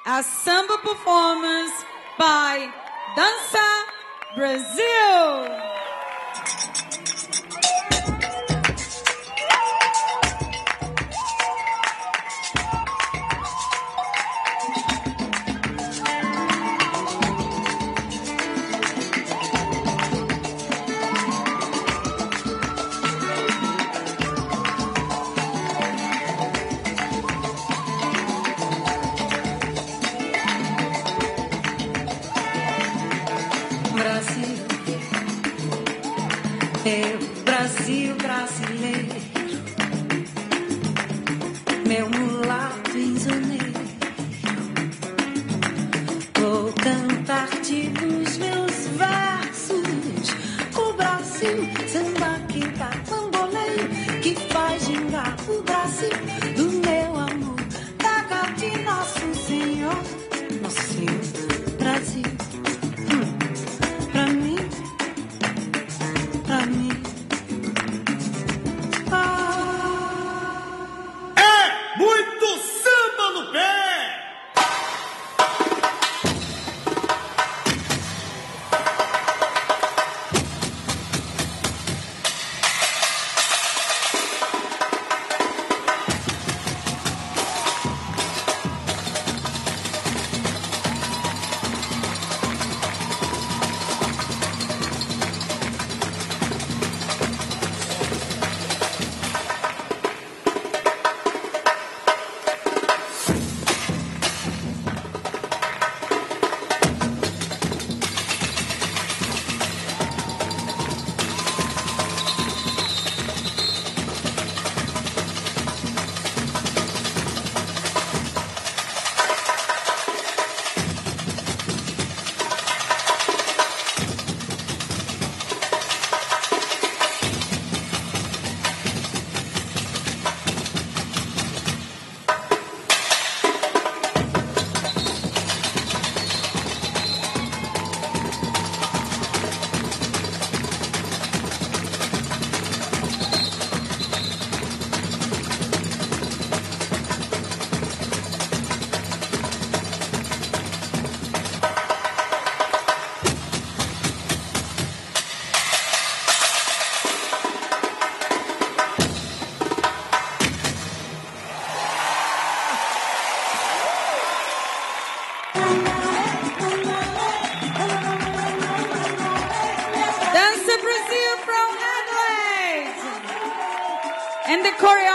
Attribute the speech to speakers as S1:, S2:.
S1: a samba performance by Danca, Brazil.
S2: Meu Brasil brasileiro, meu mulato insoneiro, vou cantar-te nos meus versos. O Brasil, samba que dá bamboleio, que faz gingar o Brasil do meu amor, da casa de Nosso Senhor Brasil.
S1: And the choreography